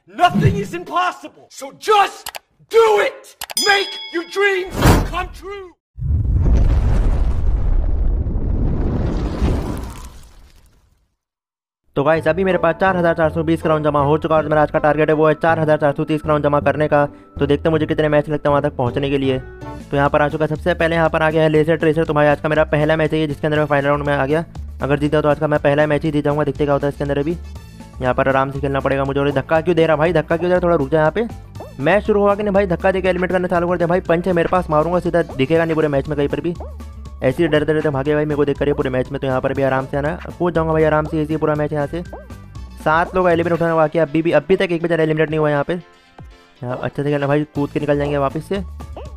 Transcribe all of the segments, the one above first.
Nothing is impossible. So just do it. Make your dreams come true. तो guys अभी मेरे पास 4420 crown जमा हो चुका है और मेरा आज का टारगेट है वो है 4430 क्राउन जमा करने का। तो देखते हैं मुझे कितने मैच लगते हैं वहाँ तक पहुँचने के लिए। तो यहाँ पर आ चुका है। सबसे पहले यहाँ पर आ गया है लेजर ट्रेसर। तो भाई आज का मेरा पहला मैच है जिसके अंदर मैं फाइनल राउंड में आ गया। अगर जीता तो आज का मैं पहला मैच ही जीत जाऊँगा। देखते क्या होता है इसके अंदर। अभी यहाँ पर आराम से खेलना पड़ेगा मुझे। और धक्का क्यों दे रहा भाई, धक्का क्यों दे रहा, थोड़ा रुक जाए यहाँ पे। मैच शुरू हुआ कि नहीं भाई, धक्का देकर एलिमिनेट करना चालू कर दिया भाई। पंच है मेरे पास, मारूंगा सीधा, दिखेगा नहीं पूरे मैच में कहीं पर भी। ऐसे ही डरते डरते भागे भाई मेरे को देख कर पूरे मैच में। तो यहाँ पर भी आराम से आना, कूद जाऊँगा भाई आराम से। ऐसे पूरा मैच यहाँ से 7 लोग एलिमिनेट उठाने वाकई अभी तक एक भी जरा एलिमिनेट नहीं हुआ यहाँ पे। यहाँ अच्छे से खेलना भाई, कूद के निकल जाएंगे वापस से।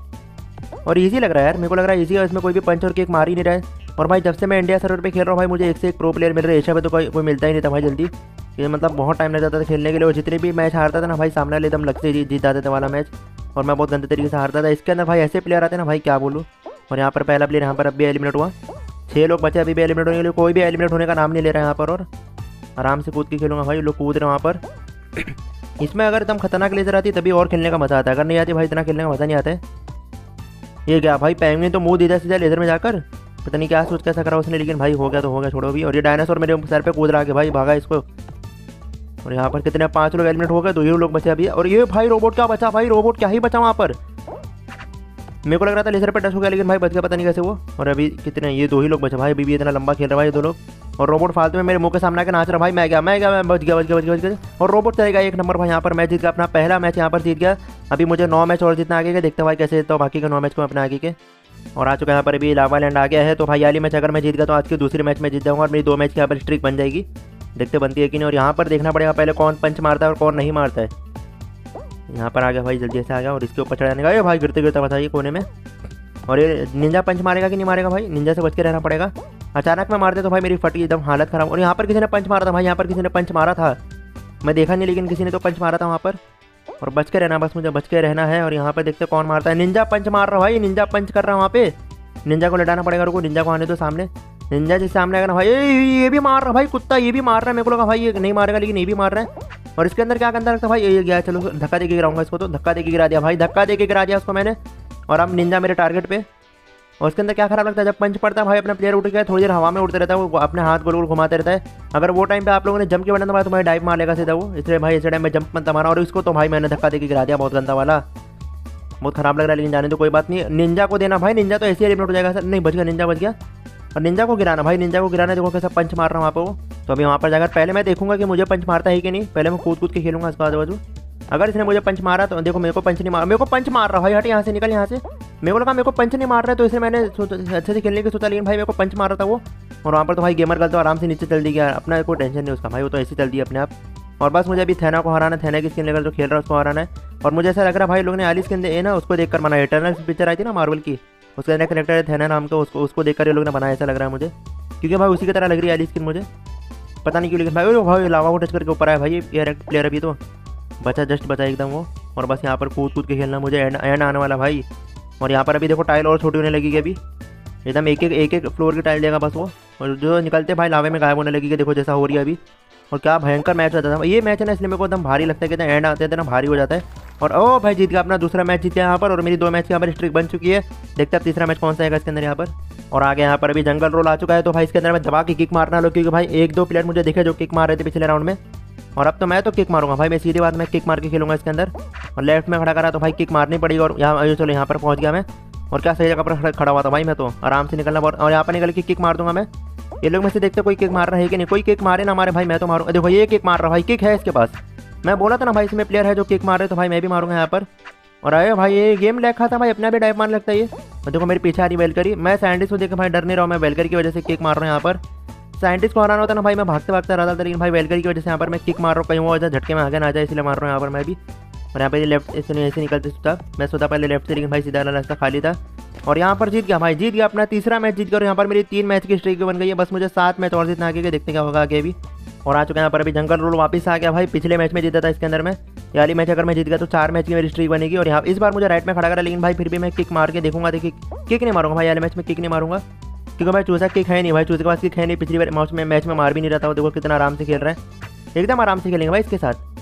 और इजी लग रहा है यार, मेरे को लग रहा है इजी है। इसमें कोई भी पंच और किक मार ही नहीं रहा है। और भाई जब से मैं इंडिया सर्वर पे खेल रहा हूँ भाई, मुझे एक से एक प्रो प्लेयर मिल रहे हैं। एशिया पे तो कोई मिलता ही नहीं था भाई जल्दी। ये मतलब बहुत टाइम लग जाता था खेलने के लिए। और जितने भी मैच हारता था ना भाई, सामने वाले एकदम लगते जीत जाते थे वाला मैच। और मैं बहुत गंदे तरीके से हारता था। इसके अंदर भाई ऐसे प्लेयर आते हैं ना भाई, क्या बोलूँ। और यहाँ पर पहला प्लेयर यहाँ पर अभी एलिमिनेट हुआ। 6 लोग बचे अभी भी एलिमिनेट होने के लिए। कोई भी एलिमिनेट होने का नाम नहीं ले रहा है यहाँ पर। और आराम से कूद के खेलूंगा भाई, लोग कूद रहे हैं वहाँ पर। इसमें अगर एकदम खतरनाक लेजर आती तभी और खेलने का मज़ा आता है। अगर नहीं आती भाई इतना खेलने का मज़ा नहीं आता है। ये क्या भाई, पेंगुइन तो मुंह दीदा सीधा लेजर में जाकर, पता नहीं क्या सोच कैसा करा उसने। लेकिन भाई हो गया तो हो गया, छोड़ो भी। और ये डायनासोर मेरे सर पे कूद रहा के भाई, भागा इसको। और यहाँ पर कितने 5 लोग एलिमिनेट हो गए, 2 ही लोग बचे अभी। और ये भाई रोबोट क्या बचा भाई, रोबोट क्या ही बचा वहाँ पर। मेरे को लग रहा था लेजर पे टच हो गया, लेकिन भाई बच गया पता नहीं कैसे वो। और अभी कितने, ये 2 ही लोग बचे भाई। अभी भी इतना लंबा खेल रहा है भाई 2 लोग। और रोबोट फालतू में मेरे मुंह के सामने आकर नाच रहा भाई। मैं बच गया। और रोबोट चलेगा 1 नंबर भाई। यहाँ पर मैं जीत गया, अपना पहला मैच यहाँ पर जीत गया। अभी मुझे 9 मैच और जीतना आगे के। देखते भाई कैसे जीतता हूँ बाकी के 9 मैच को अपने आगे के। और आ चुका है यहाँ पर अभी लावा लैंड आ गया है। तो भाई वाली मैच अगर मैं जीत गया तो आज की दूसरी मैच में जीत जाऊँगा। और मेरी 2 मैच की यहाँ पर स्ट्रिक बन जाएगी। देखते बनती है कि नहीं। और यहाँ पर देखना पड़ेगा पहले कौन पंच मारता है और कौन नहीं मारता है। यहाँ पर आ गया भाई, जल्दी से आ गया। और इसके ऊपर चढ़ाने का, ये भाई गिरते गिरता बताइए कोने में। और ये निंजा पंच मारेगा कि नहीं मारेगा भाई, निंजा से बच के रहना पड़ेगा। अचानक मैं मारते तो भाई मेरी फटी एकदम हालत खराब। और यहाँ पर किसी ने पंच मारा था भाई, यहाँ पर किसी ने पंच मारा था, मैं देखा नहीं, लेकिन किसी ने तो पंच मारा था वहाँ पर। और बच के रहना, बस मुझे बच के रहना है। और यहाँ पर देखते कौन मारता है। निंजा पंच मार रहा भाई, निंजा पंच कर रहा है वहाँ पे। निंजा को लटाना पड़ेगा, रुको निंजा को आने दो सामने। निंजा जिस सामने आएगा ना भाई, ये भी मार रहा भाई, कुत्ता ये भी मार रहा है। मेरे को लगा भाई ये नहीं मारेगा, लेकिन ये भी मार रहा है। और इसके अंदर क्या गंदा लगता है भाई, ये गया, चलो धक्का दे के गिराऊंगा इसको। तो धक्का दे के गिरा दिया भाई, धक्का दे के गिरा दिया उसको मैंने। और अब निंजा मेरे टारगेट पे। और उसके अंदर क्या खराब लगता है, जब पंच पड़ता है भाई अपना प्लेयर उठ गया, थोड़ी देर हवा में उड़ते रहता है वो, अपने हाथ गोल गोल घुमाते रहता है। अगर वो टाइम पे आप लोगों ने जंप के बना तो भाई डाइव मार लेगा सीधा वो। इसलिए भाई इस टाइम में जंप मत मारा। और इसको तो भाई मैंने धक्का दे के गिरा दिया, बहुत गंदा वाला, बहुत खराब लग रहा है। लेकिन जाने तो कोई बात नहीं। निंजा को देना भाई, निंजा तो ऐसे ही एलिमिनेट हो जाएगा सर। नहीं बच गया, निंजा बच गया। और निंजा को गिराना भाई, निंजा को गिराना। देखो कैसा पंच मार रहा हूँ वहाँ पर वो। तो अभी वहाँ पर जाकर पहले मैं देखूंगा कि मुझे पंच मारता है कि नहीं। पहले मैं कूद के खेलूंगा इसका आजू बाजू। अगर इसने मुझे पंच मारा तो देखो, मेरे को पंच नहीं मारा, मेरे को पंच मार रहा भाई। हट यहाँ से, निकल यहाँ से। मेरे को लगा मेरे को पंच नहीं मार रहा है, तो इसलिए मैंने अच्छे से खेलने की सोचा। लेकिन भाई मेरे को पंच मार रहा था वो। और वहाँ पर तो भाई गेमर गर्ल तो आराम से नीचे चल दी गया, अपना कोई टेंशन नहीं उसका भाई, वो तो ऐसे चल दी अपने आप। और बस मुझे अभी थैना को हराना, थैना की स्किन लेकर जो खेल रहा है उसको हराना है। और मुझे ऐसा लग रहा है भाई लोग ने आली स्किन है ना उसको देखकर बनाया। इटर्नल पिक्चर आई थी ना मार्वल की, उसका नया करेक्टर है थैना नाम का, उसको देखकर ये लोग ने बनाया, ऐसा लग रहा है मुझे। क्योंकि भाई उसी की तरह लग रही है आली स्किन मुझे, पता नहीं क्यों। लेकिन भाई लावा को टच करके ऊपर आया भाई ये प्लेयर अभी तो बचा, जस्ट बचा एकदम वो। और बस यहाँ पर कूद के खेलना मुझे, एंड आने वाला भाई। और यहाँ पर अभी देखो टाइल और छोटी होने लगेगी अभी, एकदम एक फ्लोर की टाइल देगा बस वो। और जो निकलते भाई लावे में गायब होने लगेगी, देखो जैसा हो रही है अभी। और क्या भयंकर मैच होता था ये मैच है ना, इसलिए मेरे को एकदम भारी लगता है कि एंड आते थे ना भारी हो जाता है। और ओ भाई जीत गया, अपना दूसरा मैच जीत गया यहाँ पर। और मेरी 2 मैच की यहाँ पर स्ट्रिक बन चुकी है। देखते हैं तीसरा मैच कौन सा आएगा इसके अंदर यहाँ पर। और आगे यहाँ पर अभी जंगल रोल आ चुका है। तो भाई इसके अंदर मैं दबा के किक मारना लो, क्योंकि भाई 1-2 प्लेयर मुझे दिखे जो किक मार रहे थे पिछले राउंड में। और अब तो मैं तो किक मारूंगा भाई, मैं सीधी बात, मैं किक मार के खेलूंगा इसके अंदर। और लेफ्ट में खड़ा करा तो भाई किक मारनी पड़ेगी। और यहाँ चलो यहाँ पर पहुँच गया मैं। और क्या सही जगह पर खड़ा हुआ था भाई मैं, तो आराम से निकलना। और यहाँ पर निकल के किक मार दूंगा मैं। ये लोग में से देखते कोई किक मार रहा है कि नहीं, कोई किक मारे ना मारे भाई मैं तो मारूंगा। देखो ये किक मार रहा भाई, किक है इसके पास। मैं बोला था ना भाई इसमें प्लेयर है जो किक मार रहे, तो भाई मैं भी मारूंगा यहाँ पर। और आए भाई ये गेम लिखा था भाई, अपना भी डाइव मारने लगता है ये। और देखो मेरे पीछे आ रही वेलकरी, मैं साइंटिस्ट को देख भाई डर नहीं रहा हूँ, मैं वेलकरी की वजह से किक मार रहा हूँ यहाँ पर। साइंटिस्ट को हराना होता ना भाई, मैं भागते रहा था, लेकिन भाई वेलकरी की वजह से यहाँ पर मैं किक मार रहा हूँ, कहीं वो झटके में आगे ना आ जाए, इसलिए मार रहा हूँ यहाँ पर मैं भी। और यहाँ पे लेफ्ट ऐसे निकलते सोचा, मैं सोचा पहले लेफ्ट से, लेकिन भाई सीधा वाला रास्ता खाली था। और यहाँ पर जीत गया भाई, जीत गया अपना तीसरा मैच जीत गया। और यहाँ पर मेरी 3 मैच की स्ट्रीक बन गई है, बस मुझे 7 मैच और जीतना आगे के, देखते क्या होगा आगे भी। और आ चुका है यहाँ पर अभी जंगल रोल वापस आ गया भाई, पिछले मैच में जीता था इसके अंदर में। ये वाली मैच अगर मैं जीत गया तो 4 मैच की मेरी स्ट्रीक बनेगी। और यहाँ इस बार मुझे राइट में खड़ा करा, लेकिन भाई फिर भी मैं किक मार के देखूंगा। देखिए किक नहीं मारूंगा भाई, वाले मैच में किक नहीं मारूंगा, क्योंकि भाई चूसा किक है नहीं भाई, चूसे के पास किक है नहीं। पिछली बार मैच में मार भी नहीं रहा था, देखो कितना आराम से खेल रहा है, एकदम आराम से खेलेंगे भाई इसके साथ।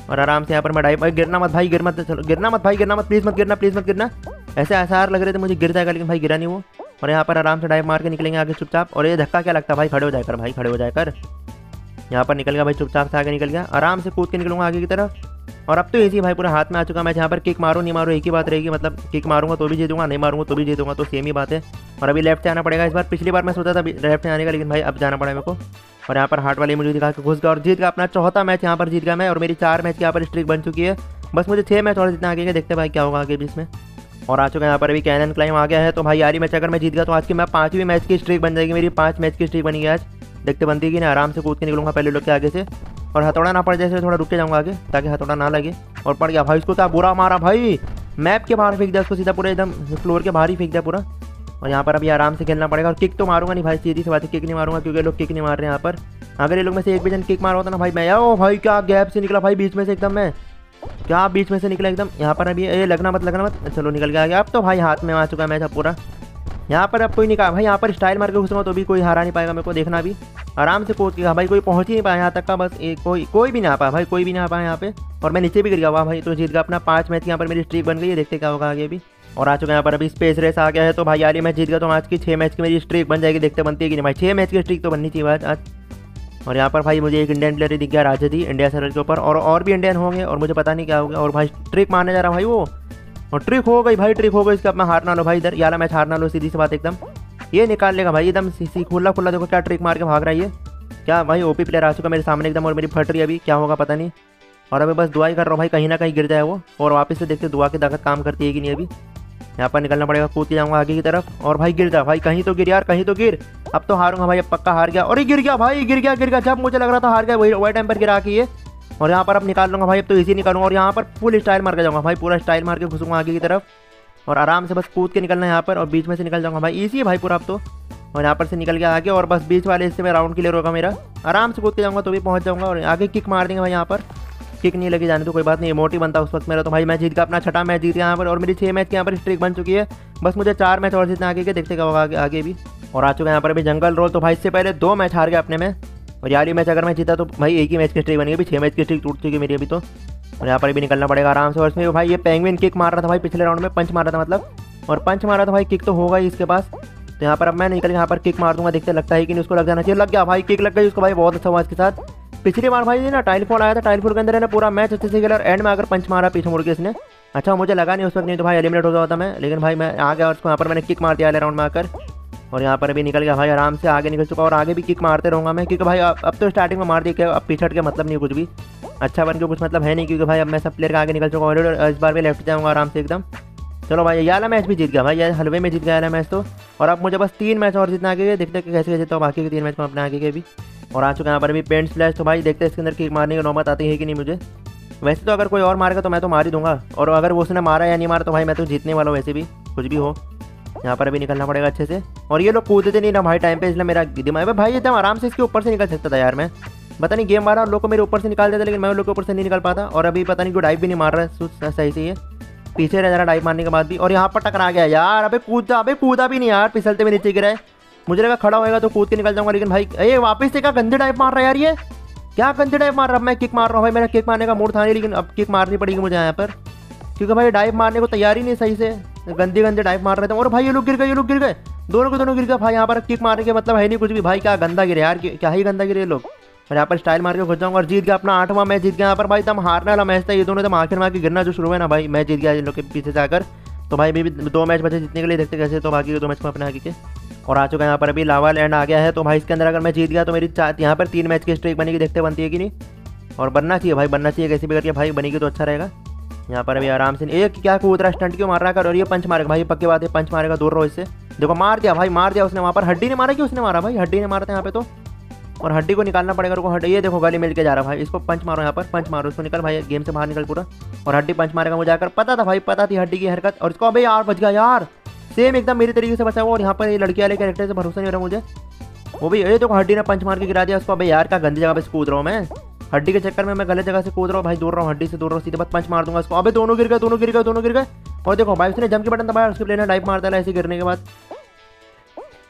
और आराम से यहाँ पर मैं डाइव, गिरना मत भाई, गिर मत, चलो गिरना मत भाई, गिरना मत, प्लीज़ मत गिरना, प्लीज़ मत गिरना। ऐसे आसार लग रहे थे मुझे गिर जाएगा, लेकिन भाई गिरा नहीं वो। और यहाँ पर आराम से डाइव मार के निकलेंगे आगे चुपचाप। और ये धक्का क्या लगता है भाई, खड़े हो जाकर भाई, खड़े हो जाकर। यहाँ पर निकल गया भाई, चुपचाप से आगे निकल गया, आराम से कूद के निकलूंगा आगे की तरफ। और अब तो इजी भाई पूरा हाथ में आ चुका। मैं यहाँ पर किक मारूँ नहीं मारूँ एक ही बात रहेगी, मतलब किक मारूंगा तो भी जीतूंगा, नहीं मारूंगा तो भी जीतूंगा, तो सेम ही बात है। और अभी लेफ्ट से आना पड़ेगा इस बार। पिछली बार मैं सोचा था लेफ्ट से आने का, लेकिन भाई अब जाना पड़ा मेरे को। और यहाँ पर हार्ट वाले मुझे दिखा के घुस गया और जीत गया अपना चौथा मैच। यहाँ पर जीत गया मैं, और मेरी 4 मैच की यहाँ पर स्ट्रिक बन चुकी है। बस मुझे 6 मैच और जितना आगे के, देखते भाई क्या होगा आगे बीच में। और आ चुका है यहाँ पर अभी कैनन क्लाइम आ गया है। तो भाई यारी मैच अगर मैं जीत गया तो आज की मैं 5वीं मैच की स्ट्रिक बन जाएगी मेरी, 5 मैच की स्ट्रिक बनी है आज। देखते बनती है कि ना, आराम से कूद के निकलूंगा पहले लोग के आगे से। और हथौड़ा ना पड़ जाए इसलिए थोड़ा रुक के जाऊंगा आगे, ताकि हथौड़ा ना लगे। और पड़ गया भाई, उसको क्या बुरा मारा भाई, मैप के बाहर फेंक दिया उसको, सीधा पूरे एकदम फ्लोर के बाहर ही फेंक दिया पूरा। और यहाँ पर अभी आराम से खेलना पड़ेगा। और किक तो मारूंगा नहीं भाई, सीधी सी बात है, किक नहीं मारूंगा क्योंकि लोग किक नहीं मार रहे हैं यहाँ पर। अगर ये लोग में से एक भी जन किक मारा होता ना भाई, मैं ओ भाई क्या गैप से निकला भाई, बीच में से एकदम मैं, क्या बीच में से निकला एकदम। यहाँ पर अभी ये लगना मत, लगना मत, चलो निकल गया। अब तो भाई हाथ में आ चुका मैच अब पूरा। यहाँ पर अब कोई नहीं कहा भाई, यहाँ पर स्टाइल मार के घुसूंगा तो भी कोई हरा नहीं पाएगा मेरे को, देखना भी आराम से कूद के। भाई कोई पहुंच ही नहीं पाया यहाँ तक का, बस कोई भी नहीं आ पाया भाई, कोई भी नहीं आ पाया यहाँ पे। और मैं नीचे भी गिर गया हुआ भाई, तो जीत गया अपना 5 मैच की यहाँ पर मेरी स्ट्रीक बन गई है। देखते क्या होगा आगे भी। और आ चुका है यहाँ पर अभी स्पेस रेस आ गया है। तो भाई यार ये मैच जीत गया तो आज की 6 मैच की मेरी स्ट्रीक बन जाएगी। देखते बनती है कि नहीं भाई, 6 मैच की स्ट्रीक तो बननी चाहिए आज। और यहाँ पर भाई मुझे एक इंडियन प्लेयर दिख गया, राजदी, इंडिया सर्वर के ऊपर। और भी इंडियन होंगे और मुझे पता नहीं क्या होगा। और भाई ट्रिक मारने जा रहा भाई वो, और ट्रिक हो गई भाई, ट्रिक हो गई इसका। अपना हार ना लो भाई इधर, यार मैच हार ना लो, सीधी सी बात एकदम। ये निकाल लेगा भाई एकदम खुला खुला, देखो क्या ट्रिक मार के भाग रहा है ये। क्या भाई ओपी प्लेयर आ चुका मेरे सामने एकदम, और मेरी फट रही है अभी, क्या होगा पता नहीं। और अभी बस दुआ ही कर रहा हूँ भाई, कहीं ना कहीं गिर जाए वो। और वापस से देखते दुआ की ताकत काम करती है कि नहीं। अभी यहाँ पर निकलना पड़ेगा, कूद के जाऊँगा आगे की तरफ। और भाई गिर जा भाई, कहीं तो गिर यार, कहीं तो गिर। अब तो हारूंगा भाई, अब पक्का हार गया। और ये गिर गया भाई, गिर गया। जब मुझे लग रहा था हार गया, वही टाइम पर गिरा के ये। और यहाँ पर अब निकाल लूँगा भाई, अब तो इजी निकालूंगा। और यहाँ पर फुल स्टाइल मार के जाऊँगा भाई, पूरा स्टाइल मार के घुसूंगा आगे की तरफ। और आराम से बस कूद के निकलना है यहाँ पर, और बीच में से निकल जाऊँगा भाई, ईजी है भाई पूरा अब तो। और यहाँ पर से निकल गया आगे, और बस बीच वाले हिस्से में राउंड क्लियर होगा मेरा। आराम से कूद के जाऊँगा तो भी पहुँच जाऊँगा। और आगे किक मार देंगे भाई, यहाँ पर किक नहीं लगी जाने तो कोई बात नहीं, इमोट ही बनता उस वक्त मेरा। तो भाई मैं जीत गया अपना 6ठा मैच जीत गया यहाँ पर। और मेरी 6 मैच की यहाँ पर स्ट्रिक बन चुकी है। बस मुझे 4 मैच और जीतना आगे के, देखते क्या होगा आगे भी। और आ चुका है यहाँ पर अभी जंगल रोल। तो भाई इससे पहले 2 मैच हार गया अपने में। और यार ये मैच अगर मैं जीता तो भाई एक ही मैच की स्ट्रिक बनी, अभी 6 मैच की स्ट्रिक टूट चुकी है मेरी अभी तो। और यहाँ पर भी निकलना पड़ेगा आराम से। और इसमें भाई ये पेंगुइन किक मार रहा था भाई, पिछले राउंड में पंच मारा था मतलब, और पंच मारा था भाई, किक तो होगा ही इसके पास। तो यहाँ पर अब मैं निकल यहाँ पर किक मार दूंगा, देखते लगता है कि नहीं उसको लग जाना चाहिए। लग गया भाई, किक लग गई उसको भाई, बहुत अच्छा हुआ इसके साथ। पिछली बार भाई ना टाइल फॉल आया था, टाइल फॉल के अंदर है ना पूरा मैच अच्छे से खेला, और एंड में अगर पंच मारा पीछे मुड़ के इसने, अच्छा मुझे लगा नहीं उस वक्त, नहीं तो भाई एलिमिनेट हो गया था मैं। लेकिन भाई मैं आ गया और उसको यहाँ पर मैंने किक मार दिया अगले राउंड में आकर। और यहाँ पर अभी निकल गया भाई, आराम से आगे निकल चुका। और आगे भी किक मारते रहूँगा मैं, क्योंकि भाई अब तो स्टार्टिंग में मार दिया, अब पीछे हट के मतलब नहीं कुछ भी अच्छा बन के कुछ मतलब है नहीं, क्योंकि भाई अब मैं सब प्लेयर का आगे निकल चुका हूँ। और इस बार भी लेफ्ट जाऊँगा आराम से एकदम। चलो भाई ये वाला मैच भी जीत गया भाई, ये हलवे में जीत गया वाला मैच तो। और अब मुझे बस 3 मैच और जीतना आगे, देखते कैसे जीता हूँ बाकी के 3 मैच में अपने आगे के भी। और आ चुका है यहाँ पर भी पेंट स्प्लैश। तो भाई देखते हैं इसके अंदर किक मारने की नौबत आती है कि नहीं मुझे। वैसे तो अगर कोई और मारेगा तो मैं तो मार ही दूंगा, और अगर वो उसने मारा या नहीं मारा तो भाई मैं तो जीतने वाला हूँ वैसे भी, कुछ भी हो। यहाँ पर अभी निकलना पड़ेगा अच्छे से। और ये लोग कूदते नहीं ना भाई टाइम पे, इसलिए मेरा दिमाग में भाई एकदम आराम से इसके ऊपर से निकल सकता था यार मैं, पता नहीं गेम वाला और लोग को मेरे ऊपर से निकाल देता, लेकिन मैं उन लोग के ऊपर से नहीं निकल पाता। और अभी पता नहीं क्यों डाइव भी नहीं मार रहा है सही से, ये पीछे रह जा रहा डाइव मारने के बाद भी। और यहाँ पर टकरा गया यार, अबे कूदा भी नहीं यार, फिसलते हुए नीचे गिरा है। मुझे लगा खड़ा होएगा तो कूद के निकल जाऊंगा, लेकिन भाई ये वापस से क्या गंदे डाइव मार रहा है यार, ये क्या गंदे डाइव मार रहा है। मैं किक मार रहा हूँ भाई, मेरा किक मारने का मूड था नहीं, लेकिन अब किक मारनी पड़ेगी मुझे यहाँ पर, क्योंकि भाई डाइव मारने को तैयार ही नहीं सही से, गंदे डाइव मार रहे थे। और भाई ये लोग गिर गए, दोनों के दोनों गिर गए भाई। यहाँ पर किक मारने के मतलब है नहीं कुछ भी भाई, क्या गंदा गिरे यार, क्या ही गंदा गिरे लोग। और यहाँ पर स्टाइल मार के घुस जाऊंगा और जीत गया अपना 8वां मैच जीत गया यहाँ पर भाई। एकदम हारने वाला मैच था ये दोनों, एकदम आखिर में आके गिरना जो शुरू हुआ ना भाई, मैं जीत गया इन लोग के पीछे जाकर। तो भाई भी 2 मैच बचे जीतने के लिए, देखते कैसे तो बाकी के 2 मैच में अपने आगे के। और आ चुका है यहाँ पर अभी लावा लैंड आ गया है। तो भाई इसके अंदर अगर मैं जीत गया तो मेरी यहाँ पर 3 मैच की स्ट्रीक बनेगी, देखते बनती है कि नहीं। और बनना चाहिए भाई, बनना चाहिए, कैसे भी करके भाई बनेगी तो अच्छा रहेगा। यहाँ पर अभी आराम से एक क्या कूद रहा, स्टंट क्यों मार रहा है। और ये पंच मारेगा भाई, पक्की बात है पंच मारेगा, दूर रहो इससे। देखो मार दिया भाई, मार दिया उसने वहाँ पर। हड्डी ने मारा कि उसने मारा भाई, हड्डी ने मारा था यहाँ पे तो। और हड्डी को निकालना पड़ेगा, रुको हड्डी, ये देखो गले मिल के जा रहा भाई, इसको पंच मारो यहाँ पर, पंच मारो उसको, निकल भाई गेम से बाहर निकल पूरा। और हड्डी पंच मारेगा मुझे आकर, पता था भाई, पता थी हड्डी की हरकत। और इसको अबे यार बच गया यार, सेम एकदम मेरी तरीके से बचा हुआ। और यहाँ पर ये लड़की वाले कैरेक्टर से भरोसा नहीं हो रहा मुझे, वो भी ये देखो हड्डी ने पंच मार के गिरा दिया उसको। अबे यार क्या गंदी जगह पे कूद रहा हूँ मैं, हड्डी के चक्कर में मैं गलत जगह से कूद रहा हूँ भाई, दूर रहा हूँ हड्डी से, दूर रहा हूँ, सीधे बस पंच मार दूंगा उसको। अबे दोनों गिर गए। और देखो भाई उसने जंप के बटन दबाया, उसके प्लेयर ने डाइव मार डाला ऐसे गिरने के बाद।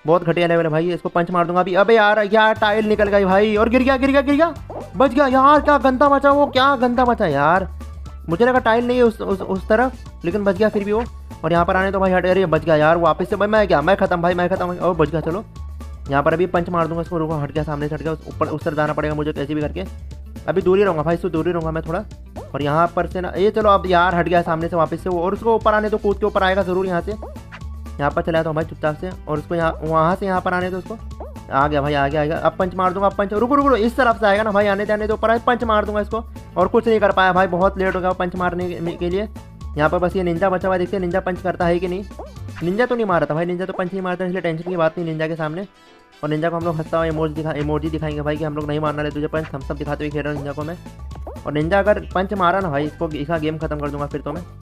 बहुत घटिया लेवल है भाई। इसको पंच मार दूंगा अभी। अबे यार टाइल निकल गई भाई और गिर गया। बच गया यार, क्या गंदा बचा वो, क्या गंदा बचा यार। मुझे लगा टाइल नहीं है उस तरफ, लेकिन बच गया फिर भी वो। और यहाँ पर आने तो भाई हट, अरे बच गया यार वापस से। भाई मैं खत्म भाई, मैं खत्म। और बच गया। चलो यहाँ पर अभी पंच मार दूंगा इसको। रुको, हट गया, सामने से हट गया। ऊपर उस तरफ जाना पड़ेगा मुझे कैसे भी करके। अभी दूर ही रहूँगा भाई, इसको दूर ही रहूँगा मैं थोड़ा। और यहाँ पर से ना ये, चलो अब यार हट गया सामने से वापस से वो। और उसको ऊपर आने तो कूद के ऊपर आएगा ज़रूर यहाँ से। यहाँ पर चला तो भाई चुपचाप से। और उसको यहाँ वहाँ से यहाँ पर आने तो उसको आ गया भाई, आ गया। अब पंच मार दूंगा, अब पंच। रुको इस तरफ से आएगा ना भाई, आने तो ऊपर आए, पंच मार दूंगा इसको। और कुछ नहीं कर पाया भाई, बहुत लेट हो गया पंच मारने के लिए। यहाँ पर बस ये निंजा बचा हुआ, देखते हैं निंजा पंच करता है कि नहीं। निंजा तो नहीं मारा था भाई, निंजा तो पंच नहीं मारता, इसलिए टेंशन की बात नहीं निंजा के सामने। और निंजा को हम लोग हंसता हुआ इमोजी दिखाएंगे भाई कि हम लोग नहीं मारना रहे तुझे पंच, हम सब दिखाते हुए खेल रहे हैं निंजा को मैं। और निंजा अगर पंच मारा ना भाई, इसका गेम खत्म कर दूंगा फिर तो मैं।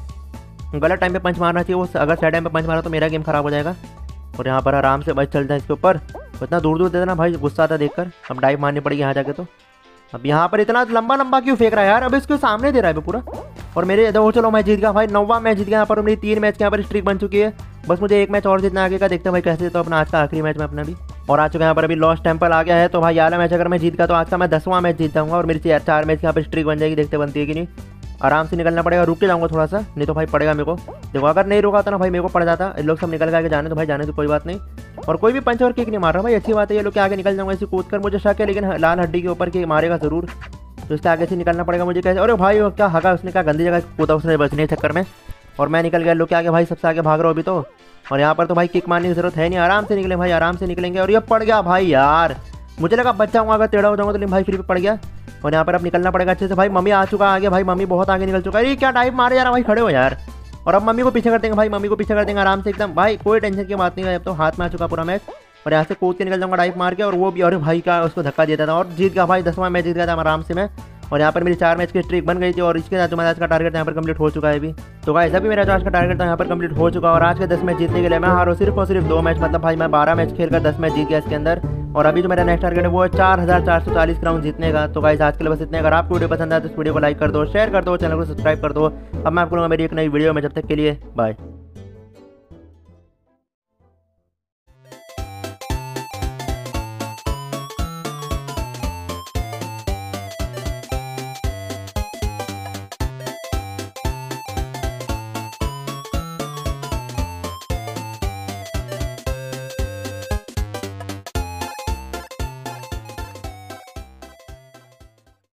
गलत टाइम पे पंच मारना चाहिए वो, अगर सही टाइम पे पंच मारा तो मेरा गेम खराब हो जाएगा। और यहाँ पर आराम से बच चलता है इसके ऊपर। इतना दूर दे देना भाई, गुस्सा आता देखकर। अब डाइव मारनी पड़ेगी यहाँ जाके तो। अब यहाँ पर इतना लंबा क्यों फेंक रहा है यार, अब इसके सामने दे रहा है पूरा। और मेरे दो, चलो मैं जीत गया भाई, 9वां मैच जीत गया। यहाँ पर मेरी 3 मैच के यहाँ पर स्ट्रीक बन चुकी है। बस मुझे 1 मैच और जीतना आगे का, देखते हैं भाई कैसे देता हूँ अपना आज का आखिरी मैच में अपना भी। और आ चुका है यहाँ पर अभी लॉस्ट टेम्पल आ गया है। तो भाई 11 मैच अगर मैं जीत गया तो आज का मैं 10वां मैच जीत जाऊँगा। और मेरी 4 मैच यहाँ पर स्ट्रीक बन जाएगी, देखते बनती है कि नहीं। आराम से निकलना पड़ेगा, रुक के जाऊँगा थोड़ा सा, नहीं तो भाई पड़ेगा मेरे को। देखो अगर नहीं रुका था ना भाई, मेरे को पड़ जाता। इन लोग सब निकल के आगे जाने तो भाई, जाने तो कोई बात नहीं। और कोई भी पंच और किक नहीं मार रहा भाई, अच्छी बात है। ये लोग के आगे निकल जाऊँगा इसे कूद कर, मुझे शक है, लेकिन लाल हड्डी के ऊपर के मारेगा ज़रूर। तो इसके आगे से निकलना पड़ेगा मुझे कैसे। अरे भाई क्या हगा उसने, क्या गंदी जगह कूदा उसने बचने के चक्कर में। और मैं निकल गया, लोग के आगे भाई सबसे आगे भाग रहा हूँ अभी तो। और यहाँ पर तो भाई किक मारने की जरूरत है नहीं, आराम से निकले भाई, आराम से निकलेंगे। और ये पड़ गया भाई यार, मुझे लगा बच जाऊँगा अगर टेढ़ा हो जाऊँगा तो, लेकिन भाई फिर भी पड़ गया। और यहाँ पर अब निकलना पड़ेगा अच्छे से भाई। मम्मी आ चुका आगे भाई, मम्मी बहुत आगे निकल चुका है। ये क्या डाइव मारे यार भाई, खड़े हो यार। और अब मम्मी को पीछे कर देंगे भाई, मम्मी को पीछे कर देंगे आराम से एकदम भाई, कोई टेंशन की बात नहीं है। अब तो हाथ में आ चुका पूरा मैच। और यहाँ से कूद के निकल जाऊँगा डाइव मार के। और वो भी, अरे भाई क्या उसको धक्का देता था। और जीत गया भाई, 10वां मैच जीत गया था आराम से मैं। और यहाँ पर मेरी 4 मैच की स्ट्रीक बन गई थी। और इसके साथ जो मेरा आज का टारगेट यहाँ पर कंप्लीट हो चुका है अभी। तो गाइस अभी मेरा जो आज का टारगेट था यहाँ पर कंप्लीट हो चुका है। और आज के 10 मैच जीतने के लिए मैं हारो सिर्फ और सिर्फ 2 मैच, मतलब भाई मैं 12 मैच खेलकर 10 मैच जीत गया इसके अंदर। और अभी जो मेरा नेक्स्ट टारगेट है वो है 4440 क्राउन जीतने का। तो गाइस आज के लिए बस इतने। अगर आपको वीडियो पसंद आए तो इस वीडियो को लाइक कर दो, शेयर कर दो, चैनल को सब्सक्राइब कर दो। अब मैं आपको लूँगा मेरी एक नई वीडियो में, जब तक के लिए बाय।